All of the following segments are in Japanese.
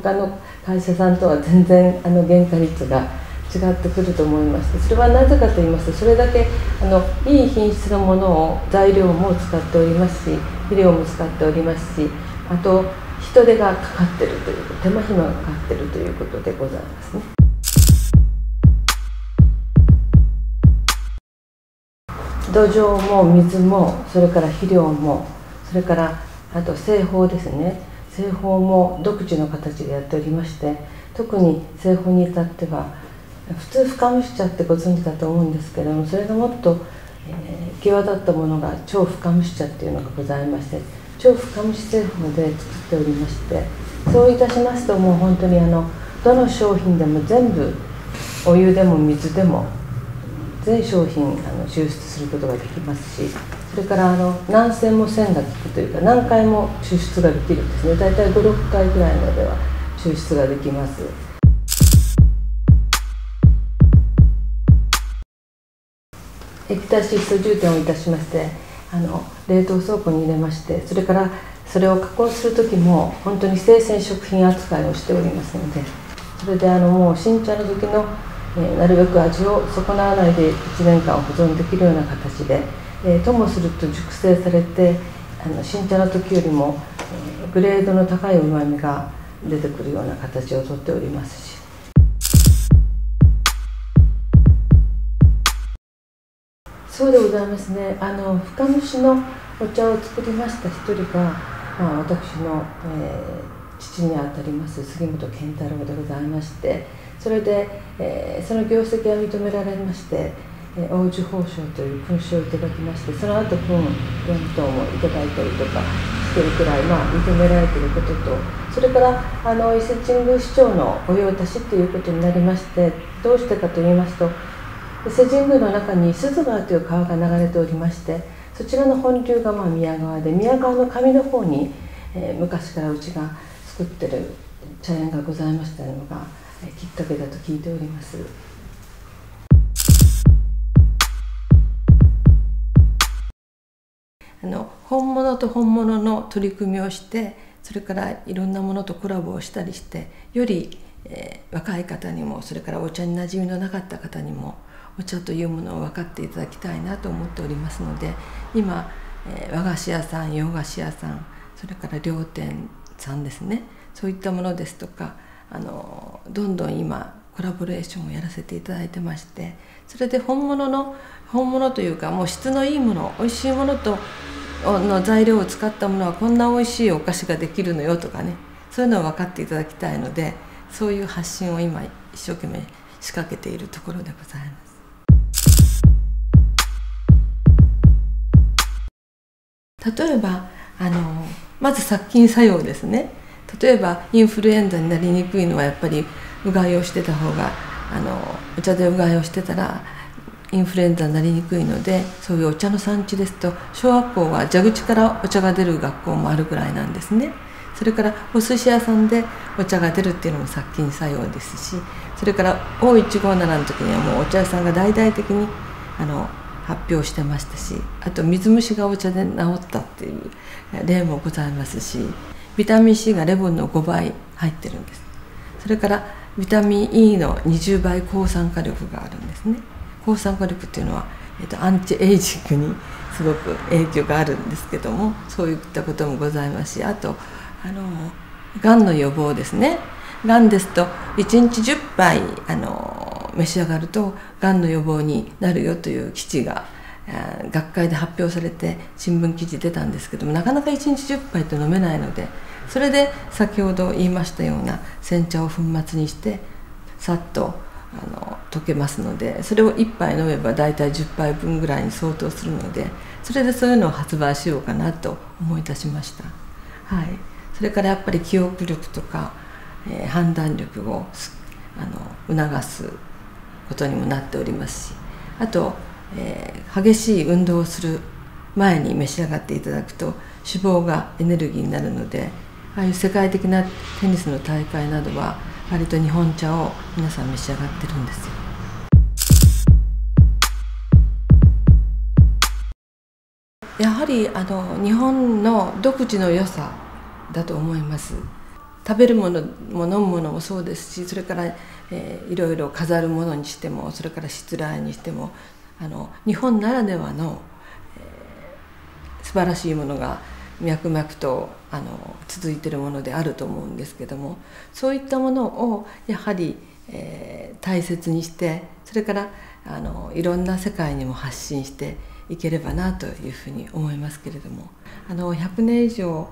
他の会社さんとは全然原価率が違ってくると思いまして、それはなぜかと言いますと、それだけいい品質のものを材料も使っておりますし、肥料も使っておりますし、あと人手がかかっているという、手間暇がかかっているということでございますね。土壌も水も、それから肥料も、それからあと製法ですね。製法も独自の形でやっておりまして、特に製法に至っては普通深蒸し茶ってご存知だと思うんですけれども、それがもっと、際立ったものが超深蒸し茶っていうのがございまして、超深蒸し製法で作っておりまして、そういたしますともう本当にどの商品でも全部お湯でも水でも全商品抽出することができますし、それから何線も線が効くというか、何回も抽出ができるんですね。大体5、6回ぐらいまでは抽出ができます。液体窒素充填をいたしまして、冷凍倉庫に入れまして、それからそれを加工する時も本当に生鮮食品扱いをしておりますので、それでもう新茶の時のなるべく味を損なわないで1年間保存できるような形で、ともすると熟成されて新茶の時よりもグレードの高いうまみが出てくるような形をとっておりますし、そうでございますね。深蒸しのお茶を作りました一人が、私の、父にあたります杉本健太郎でございまして、それで、その業績が認められまして、黄綬褒章という勲章をいただきまして、その後勲4等もいただいたりとかしているくらい、認められていることと、それから伊勢神宮市長の御用達ということになりまして、どうしてかと言いますと、伊勢神宮の中に鈴川という川が流れておりまして、そちらの本流が宮川で、宮川の上の方に、昔からうちが作ってる茶園がございましたのがきっかけだと聞いております。本物と本物の取り組みをして、それからいろんなものとコラボをしたりして、より、若い方にも、それからお茶に馴染みのなかった方にもお茶というものを分かっていただきたいなと思っておりますので、今、和菓子屋さん、洋菓子屋さん、それから料店さんですね、そういったものですとか、どんどん今コラボレーションをやらせていただいてまして、それで本物というか、もう質のいいもの、おいしいものの材料を使ったものはこんなおいしいお菓子ができるのよとかね、そういうのを分かっていただきたいので、そういう発信を今一生懸命仕掛けているところでございます。例えばまず殺菌作用ですね。例えばインフルエンザになりにくいのはやっぱりうがいをしてた方が、お茶でうがいをしてたらインフルエンザになりにくいので、そういうお茶の産地ですと、小学校は蛇口からお茶が出る学校もあるぐらいなんですね。それからお寿司屋さんでお茶が出るっていうのも殺菌作用ですし、それから O157 の時にはもうお茶屋さんが大々的に発表してましたし、あと水虫がお茶で治ったっていう例もございますし、ビタミン C がレモンの5倍入ってるんです。それからビタミン E の20倍抗酸化力があるんですね。抗酸化力っていうのは、アンチエイジングにすごく影響があるんですけども、そういったこともございますし、あとがんの予防ですね。がんですと1日10杯召し上がるとがんの予防になるよという記事が学会で発表されて新聞記事出たんですけども、なかなか1日10杯と飲めないので、それで先ほど言いましたような煎茶を粉末にしてさっと溶けますので、それを1杯飲めば大体10杯分ぐらいに相当するので、それでそういうのを発売しようかなと思い出しました。はい、それからやっぱり記憶力とか、判断力を促すことにもなっておりますし、あと、激しい運動をする前に召し上がっていただくと脂肪がエネルギーになるので、ああいう世界的なテニスの大会などは割と日本茶を皆さん召し上がってるんですよ。やはり日本の独自の良さだと思います。 食べるものも飲むものもそうですし、それから、いろいろ飾るものにしても、それからしつらえにしても日本ならではの、素晴らしいものが脈々と続いているものであると思うんですけども、そういったものをやはり、大切にして、それからいろんな世界にも発信していければなというふうに思いますけれども、100年以上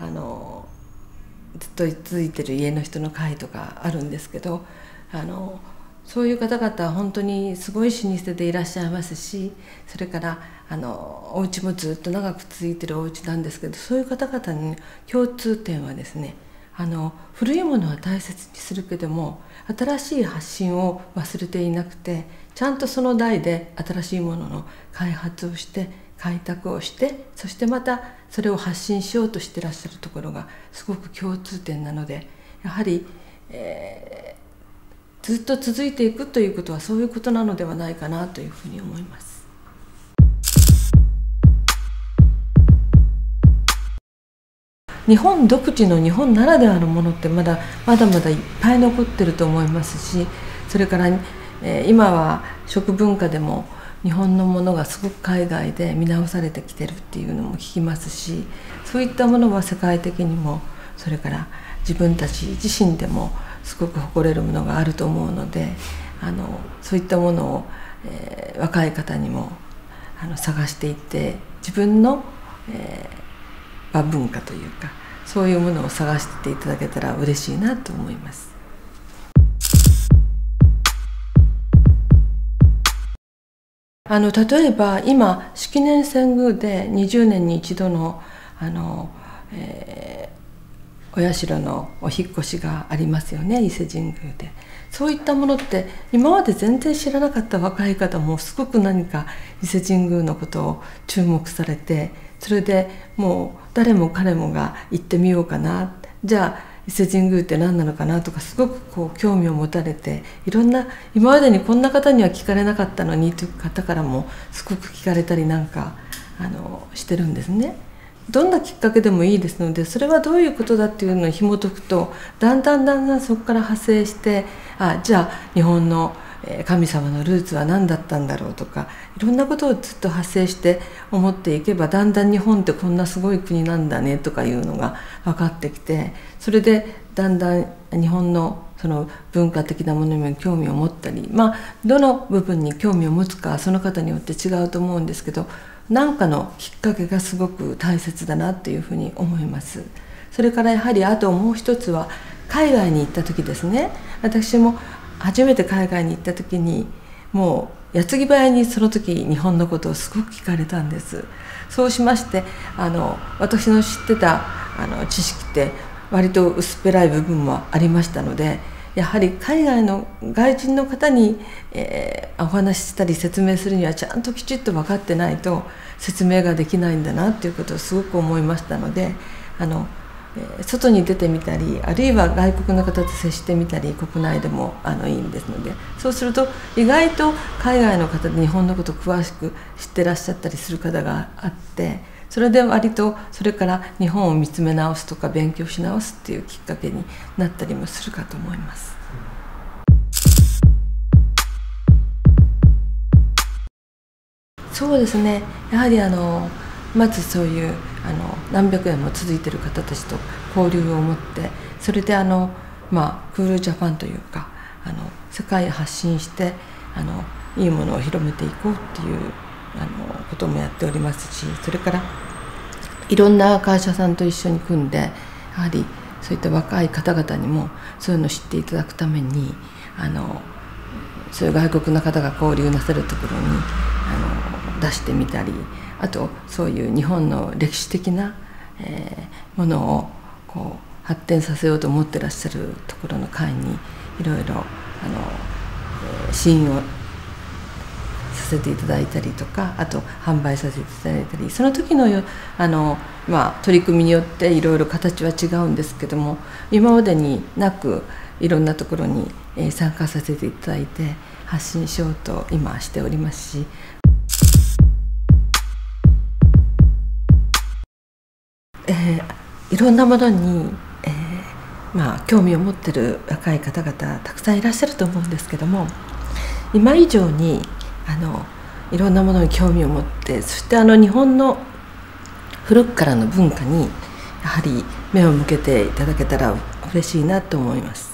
ずっと続いてる家の人の会とかあるんですけど、そういう方々は本当にすごい老舗でいらっしゃいますし、それからお家もずっと長く続いてるお家なんですけど、そういう方々に共通点はですね、古いものは大切にするけども、新しい発信を忘れていなくて、ちゃんとその代で新しいものの開発をして開拓をして、そしてまたそれを発信しようとしてらっしゃるところがすごく共通点なので、やはり、ずっと続いていくということはそういうことなのではないかなというふうに思います。日本独自の、日本ならではのものってまだまだいっぱい残ってると思いますし、それから、今は食文化でも日本のものがすごく海外で見直されてきてるっていうのも聞きますし、そういったものは世界的にも、それから自分たち自身でもすごく誇れるものがあると思うので、そういったものを、若い方にも探していって、自分の、和文化というか、そういうものを探していただけたら嬉しいなと思います。例えば今式年遷宮で20年に一度のお社のお引っ越しがありますよね、伊勢神宮で。そういったものって今まで全然知らなかった若い方もすごく何か伊勢神宮のことを注目されて、それでもう誰も彼もが行ってみようかな、じゃあ伊勢神宮って何なのかなとか、すごく興味を持たれて、いろんな今までにこんな方には聞かれなかったのにという方からもすごく聞かれたりなんかしてるんですね。どんなきっかけでもいいですので、それはどういうことだっていうのを紐解くと、だんだんそこから派生して、じゃあ日本の神様のルーツは何だったんだろうとか、いろんなことをずっと派生して思っていけば、だんだん日本ってこんなすごい国なんだねとかいうのが分かってきて、それでだんだん日本のその文化的なものにも興味を持ったり、どの部分に興味を持つかその方によって違うと思うんですけど、何かのきっかけがすごく大切だなというふうに思います。それからやはりあともう一つは海外に行った時ですね。私も初めて海外に行った時に、もう矢継ぎ早にその時日本のことをすごく聞かれたんです。そうしまして私の知ってた知識って割と薄っぺらい部分もありましたので、やはり海外の外人の方に、お話ししたり説明するにはちゃんときちっと分かってないと説明ができないんだなということをすごく思いましたので、外に出てみたり、あるいは外国の方と接してみたり、国内でもいいんですので、そうすると意外と海外の方で日本のことを詳しく知ってらっしゃったりする方があって、それで割とそれから日本を見つめ直すとか勉強し直すっていうきっかけになったりもするかと思います。そうですね、やはりまずそういう何百年も続いている方たちと交流を持って、それでクールジャパンというか世界へ発信していいものを広めていこうっていうこともやっておりますし、それからいろんな会社さんと一緒に組んで、やはりそういった若い方々にもそういうのを知っていただくためにそういう外国の方が交流なさるところに出してみたり、あとそういう日本の歴史的な、ものを発展させようと思ってらっしゃるところの会にいろいろ支援をさせていただいたりとか、あと販売させていただいたり、その時の取り組みによっていろいろ形は違うんですけども、今までになくいろんなところに参加させていただいて発信しようと今しておりますし、いろんなものに、 興味を持ってる若い方々たくさんいらっしゃると思うんですけども、今以上にいろんなものに興味を持って、そして日本の古くからの文化にやはり目を向けていただけたら嬉しいなと思います。